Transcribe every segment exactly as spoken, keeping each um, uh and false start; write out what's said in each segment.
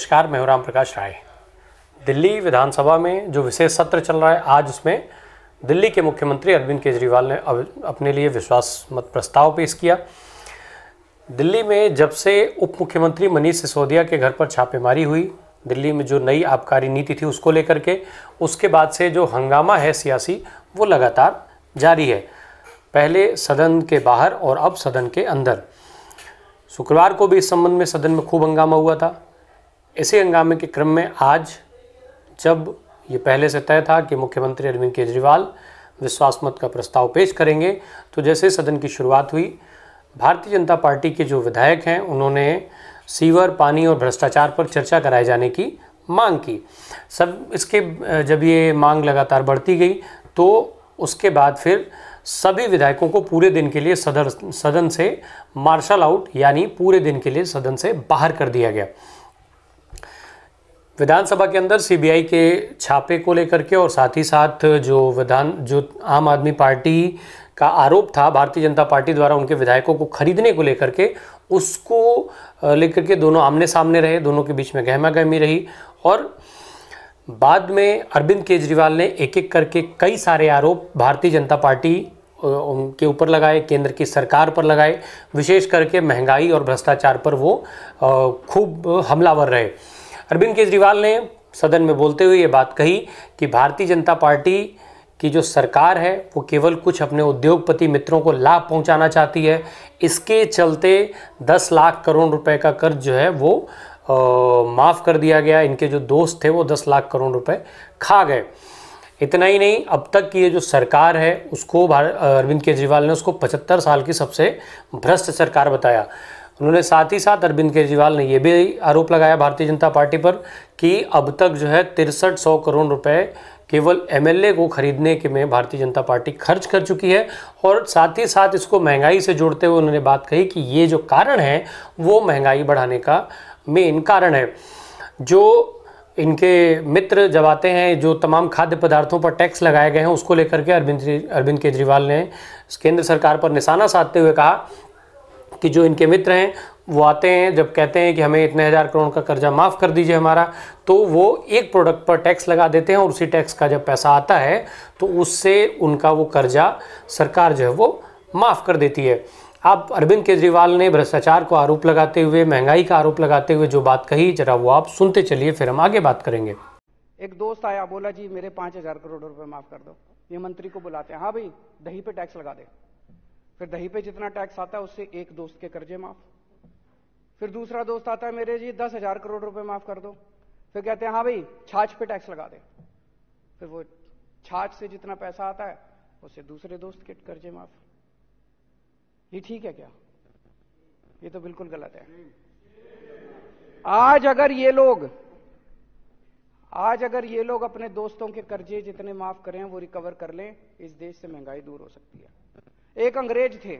नमस्कार, मैं हूं राम प्रकाश राय। दिल्ली विधानसभा में जो विशेष सत्र चल रहा है, आज उसमें दिल्ली के मुख्यमंत्री अरविंद केजरीवाल ने अपने लिए विश्वास मत प्रस्ताव पेश किया। दिल्ली में जब से उप मुख्यमंत्री मनीष सिसोदिया के घर पर छापेमारी हुई, दिल्ली में जो नई आबकारी नीति थी उसको लेकर के, उसके बाद से जो हंगामा है सियासी, वो लगातार जारी है। पहले सदन के बाहर और अब सदन के अंदर। शुक्रवार को भी इस संबंध में सदन में खूब हंगामा हुआ था। इसी हंगामे के क्रम में आज जब ये पहले से तय था कि मुख्यमंत्री अरविंद केजरीवाल विश्वास मत का प्रस्ताव पेश करेंगे, तो जैसे सदन की शुरुआत हुई, भारतीय जनता पार्टी के जो विधायक हैं उन्होंने सीवर, पानी और भ्रष्टाचार पर चर्चा कराए जाने की मांग की। सब इसके जब ये मांग लगातार बढ़ती गई तो उसके बाद फिर सभी विधायकों को पूरे दिन के लिए सदर सदन से मार्शल आउट यानी पूरे दिन के लिए सदन से बाहर कर दिया गया। विधानसभा के अंदर सीबीआई के छापे को लेकर के और साथ ही साथ जो विधान जो आम आदमी पार्टी का आरोप था भारतीय जनता पार्टी द्वारा उनके विधायकों को खरीदने को लेकर के, उसको लेकर के दोनों आमने सामने रहे, दोनों के बीच में गहमा गहमी रही। और बाद में अरविंद केजरीवाल ने एक एक करके कई सारे आरोप भारतीय जनता पार्टी उनके ऊपर लगाए, केंद्र की सरकार पर लगाए। विशेष करके महंगाई और भ्रष्टाचार पर वो खूब हमलावर रहे। अरविंद केजरीवाल ने सदन में बोलते हुए ये बात कही कि भारतीय जनता पार्टी की जो सरकार है वो केवल कुछ अपने उद्योगपति मित्रों को लाभ पहुंचाना चाहती है। इसके चलते दस लाख करोड़ रुपए का कर्ज जो है वो माफ़ कर दिया गया। इनके जो दोस्त थे वो दस लाख करोड़ रुपए खा गए। इतना ही नहीं, अब तक की ये जो सरकार है उसको अरविंद केजरीवाल ने उसको पचहत्तर साल की सबसे भ्रष्ट सरकार बताया। उन्होंने साथ ही साथ अरविंद केजरीवाल ने यह भी आरोप लगाया भारतीय जनता पार्टी पर कि अब तक जो है तिरसठ सौ करोड़ रुपए केवल एमएलए को खरीदने के में भारतीय जनता पार्टी खर्च कर चुकी है। और साथ ही साथ इसको महंगाई से जोड़ते हुए उन्होंने बात कही कि ये जो कारण है वो महंगाई बढ़ाने का मेन कारण है। जो इनके मित्र जब आते हैं, जो तमाम खाद्य पदार्थों पर टैक्स लगाए गए हैं, उसको लेकर के अरविंद अरविंद केजरीवाल ने केंद्र सरकार पर निशाना साधते हुए कहा कि जो इनके मित्र हैं वो आते हैं, जब कहते हैं कि हमें इतने हज़ार करोड़ का कर्जा माफ़ कर दीजिए हमारा, तो वो एक प्रोडक्ट पर टैक्स लगा देते हैं और उसी टैक्स का जब पैसा आता है तो उससे उनका वो कर्जा सरकार जो है वो माफ़ कर देती है। आप अरविंद केजरीवाल ने भ्रष्टाचार को आरोप लगाते हुए, महंगाई का आरोप लगाते हुए जो बात कही, जरा वो आप सुनते चलिए, फिर हम आगे बात करेंगे। एक दोस्त आया, बोला जी मेरे पाँच हजार करोड़ रुपए माफ़ कर दो। ये मंत्री को बुलाते हैं, हाँ भाई दही पे टैक्स लगा दे। फिर दही पे जितना टैक्स आता है उससे एक दोस्त के कर्जे माफ। फिर दूसरा दोस्त आता है, मेरे जी दस हजार करोड़ रुपए माफ कर दो। फिर कहते हैं हाँ भाई छाछ पे टैक्स लगा दे। फिर वो छाछ से जितना पैसा आता है उससे दूसरे दोस्त के कर्जे माफ। ये ठीक है क्या? ये तो बिल्कुल गलत है। आज अगर ये लोग आज अगर ये लोग अपने दोस्तों के कर्जे जितने माफ करें वो रिकवर कर लें, इस देश से महंगाई दूर हो सकती है। एक अंग्रेज थे।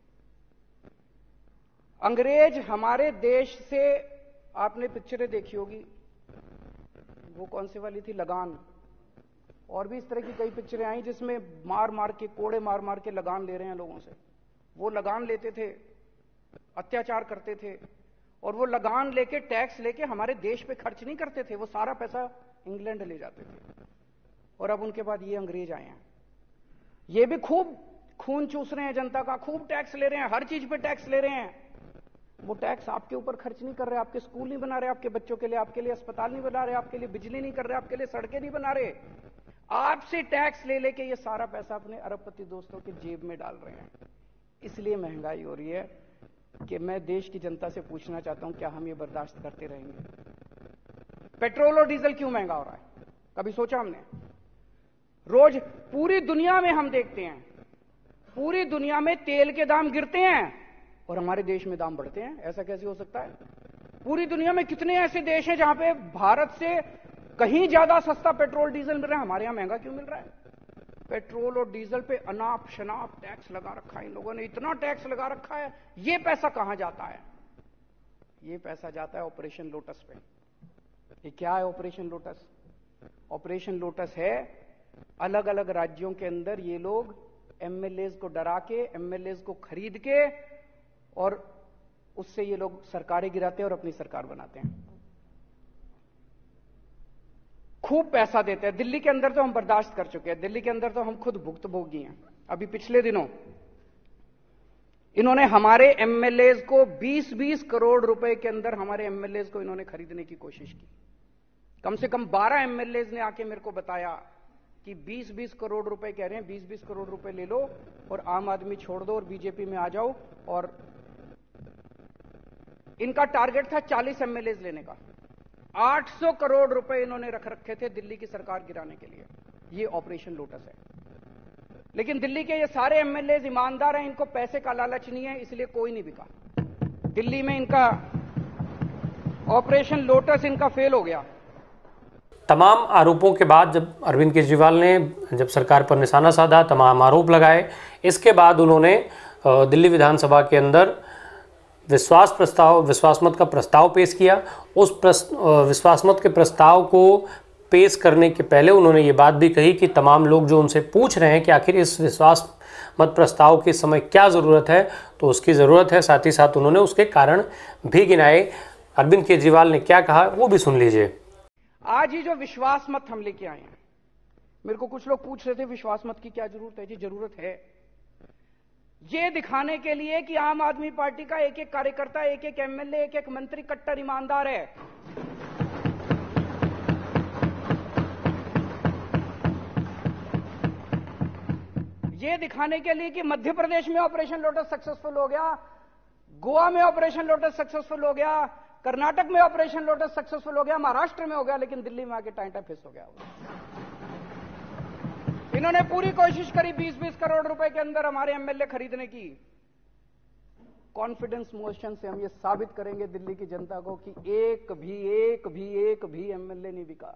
अंग्रेज हमारे देश से, आपने पिक्चरें देखी होगी, वो कौन सी वाली थी, लगान, और भी इस तरह की कई पिक्चरें आई जिसमें मार मार के, कोड़े मार मार के लगान ले रहे हैं लोगों से। वो लगान लेते थे, अत्याचार करते थे, और वो लगान लेके, टैक्स लेके हमारे देश पे खर्च नहीं करते थे, वो सारा पैसा इंग्लैंड ले जाते थे। और अब उनके बाद ये अंग्रेज आए हैं, ये भी खूब खून चूस रहे हैं जनता का, खूब टैक्स ले रहे हैं, हर चीज पे टैक्स ले रहे हैं। वो टैक्स आपके ऊपर खर्च नहीं कर रहे, आपके स्कूल नहीं बना रहे, आपके बच्चों के लिए, आपके लिए अस्पताल नहीं बना रहे, आपके लिए बिजली नहीं कर रहे, आपके लिए सड़कें नहीं बना रहे। आपसे टैक्स ले लेके ये सारा पैसा अपने अरबपति दोस्तों के जेब में डाल रहे हैं। इसलिए महंगाई हो रही है कि मैं देश की जनता से पूछना चाहता हूं, क्या हम ये बर्दाश्त करते रहेंगे? पेट्रोल और डीजल क्यों महंगा हो रहा है? कभी सोचा हमने? रोज पूरी दुनिया में हम देखते हैं, पूरी दुनिया में तेल के दाम गिरते हैं और हमारे देश में दाम बढ़ते हैं। ऐसा कैसे हो सकता है? पूरी दुनिया में कितने ऐसे देश हैं जहां पे भारत से कहीं ज्यादा सस्ता पेट्रोल डीजल मिल रहा है, हमारे यहां महंगा क्यों मिल रहा है? पेट्रोल और डीजल पे अनाप शनाप टैक्स लगा रखा है इन लोगों ने, इतना टैक्स लगा रखा है। ये पैसा कहां जाता है? ये पैसा जाता है ऑपरेशन लोटस पे। ये क्या है ऑपरेशन लोटस? ऑपरेशन लोटस है, अलग अलग राज्यों के अंदर ये लोग एमएलए को डरा के, एमएलए को खरीद के, और उससे ये लोग सरकारें गिराते हैं और अपनी सरकार बनाते हैं। खूब पैसा देते हैं। दिल्ली के अंदर तो हम बर्दाश्त कर चुके हैं, दिल्ली के अंदर तो हम खुद भुक्तभोगी हैं। अभी पिछले दिनों इन्होंने हमारे एमएलएज को बीस बीस करोड़ रुपए के अंदर हमारे एमएलएज को इन्होंने खरीदने की कोशिश की। कम से कम बारह एमएलएज ने आके मेरे को बताया कि बीस बीस करोड़ रुपए कह रहे हैं, बीस बीस करोड़ रुपए ले लो और आम आदमी छोड़ दो और बीजेपी में आ जाओ। और इनका टारगेट था चालीस एमएलएज लेने का। आठ सौ करोड़ रुपए इन्होंने रख रखे थे दिल्ली की सरकार गिराने के लिए। ये ऑपरेशन लोटस है। लेकिन दिल्ली के ये सारे एमएलएज ईमानदार हैं, इनको पैसे का लालच नहीं है, इसलिए कोई नहीं बिका। दिल्ली में इनका ऑपरेशन लोटस इनका फेल हो गया। तमाम आरोपों के बाद जब अरविंद केजरीवाल ने जब सरकार पर निशाना साधा, तमाम आरोप लगाए, इसके बाद उन्होंने दिल्ली विधानसभा के अंदर विश्वास प्रस्ताव विश्वास मत का प्रस्ताव पेश किया। उस विश्वास मत के प्रस्ताव को पेश करने के पहले उन्होंने ये बात भी कही कि तमाम लोग जो उनसे पूछ रहे हैं कि आखिर इस विश्वास मत प्रस्ताव के समय क्या ज़रूरत है, तो उसकी ज़रूरत है। साथ ही साथ उन्होंने उसके कारण भी गिनाए। अरविंद केजरीवाल ने क्या कहा वो भी सुन लीजिए। आज ही जो विश्वास मत हम लेके आए हैं, मेरे को कुछ लोग पूछ रहे थे विश्वास मत की क्या जरूरत है। जी जरूरत है, ये दिखाने के लिए कि आम आदमी पार्टी का एक एक कार्यकर्ता, एक एक एमएलए, एक एक मंत्री कट्टर ईमानदार है। ये दिखाने के लिए कि मध्य प्रदेश में ऑपरेशन लोटस सक्सेसफुल हो गया, गोवा में ऑपरेशन लोटस सक्सेसफुल हो गया, कर्नाटक में ऑपरेशन लोटस सक्सेसफुल हो गया, महाराष्ट्र में हो गया, लेकिन दिल्ली में आके टाइटा फिस हो गया। इन्होंने पूरी कोशिश करी बीस बीस करोड़ रुपए के अंदर हमारे एमएलए खरीदने की। कॉन्फिडेंस मोशन से हम ये साबित करेंगे दिल्ली की जनता को कि एक भी एक भी एक भी एमएलए नहीं बिका,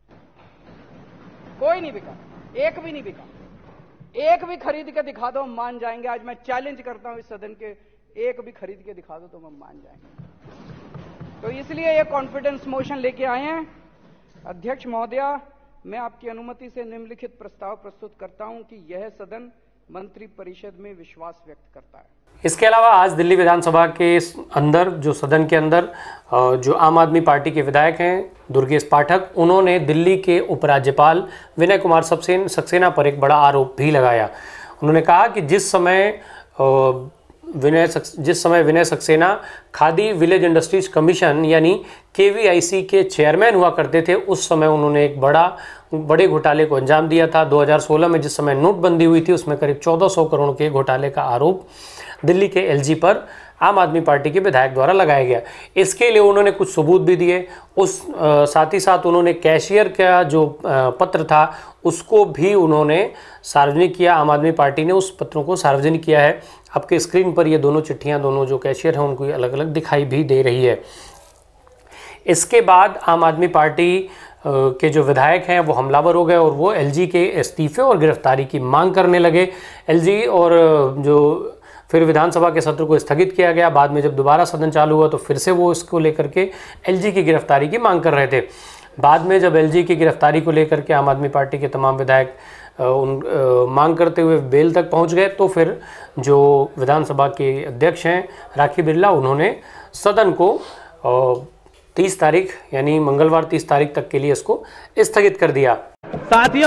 कोई नहीं बिका, एक भी नहीं बिका। एक भी खरीद के दिखा दो हम मान जाएंगे। आज मैं चैलेंज करता हूं इस सदन के, एक भी खरीद के दिखा दो तो हम मान जाएंगे। तो इसलिए ये कॉन्फिडेंस मोशन लेके आए हैं। अध्यक्ष महोदया, मैं आपकी अनुमति से निम्नलिखित प्रस्ताव प्रस्तुत करता हूं कि यह सदन मंत्री परिषद में विश्वास व्यक्त करता है। इसके अलावा आज दिल्ली विधानसभा के अंदर जो सदन के अंदर जो आम आदमी पार्टी के विधायक हैं दुर्गेश पाठक, उन्होंने दिल्ली के उपराज्यपाल विनय कुमार सक्सेना पर एक बड़ा आरोप भी लगाया। उन्होंने कहा कि जिस समय विनय जिस समय Vinay Saxena Khadi village industries commission यानी के वी आई सी के चेयरमैन हुआ करते थे, उस समय उन्होंने एक बड़ा बड़े घोटाले को अंजाम दिया था। दो हज़ार सोलह में जिस समय नोटबंदी हुई थी, उसमें करीब चौदह सौ करोड़ के घोटाले का आरोप दिल्ली के एल जी पर आम आदमी पार्टी के विधायक द्वारा लगाया गया। इसके लिए उन्होंने कुछ सबूत भी दिए। उस आ, साथ ही साथ उन्होंने कैशियर का जो आ, पत्र था उसको भी उन्होंने सार्वजनिक किया। आम आदमी पार्टी ने उस पत्रों को सार्वजनिक किया है। आपके स्क्रीन पर ये दोनों चिट्ठियां, दोनों जो कैशियर हैं उनको अलग अलग दिखाई भी दे रही है। इसके बाद आम आदमी पार्टी के जो विधायक हैं वो हमलावर हो गए और वो एलजी के इस्तीफे और गिरफ्तारी की मांग करने लगे। एलजी और जो फिर विधानसभा के सत्र को स्थगित किया गया। बाद में जब दोबारा सदन चालू हुआ तो फिर से वो इसको लेकर के एलजी की गिरफ्तारी की मांग कर रहे थे। बाद में जब एलजी की गिरफ्तारी को लेकर के आम आदमी पार्टी के तमाम विधायक उन आ, मांग करते हुए बेल तक पहुंच गए, तो फिर जो विधानसभा के अध्यक्ष हैं राखी बिरला, उन्होंने सदन को तीस तारीख यानी मंगलवार तीस तारीख तक के लिए इसको स्थगित कर दिया। साथियों,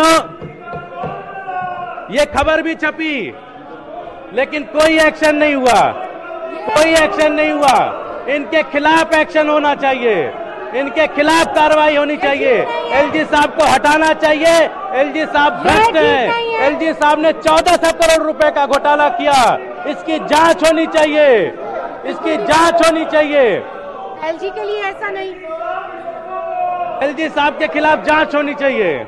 ये खबर भी छपी लेकिन कोई एक्शन नहीं हुआ, कोई एक्शन नहीं हुआ। इनके खिलाफ एक्शन होना चाहिए, इनके खिलाफ कार्रवाई होनी चाहिए। एलजी साहब को हटाना चाहिए। एलजी साहब भ्रष्ट हैं। एलजी साहब ने चौदह सौ करोड़ रुपए का घोटाला किया। इसकी जांच होनी चाहिए, इसकी जांच होनी चाहिए। एलजी के लिए ऐसा नहीं, एलजी साहब के खिलाफ जांच होनी चाहिए।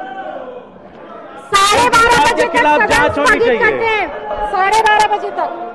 साढ़े बारह बजे के खिलाफ जांच होनी चाहिए। साढ़े बारह बजे तक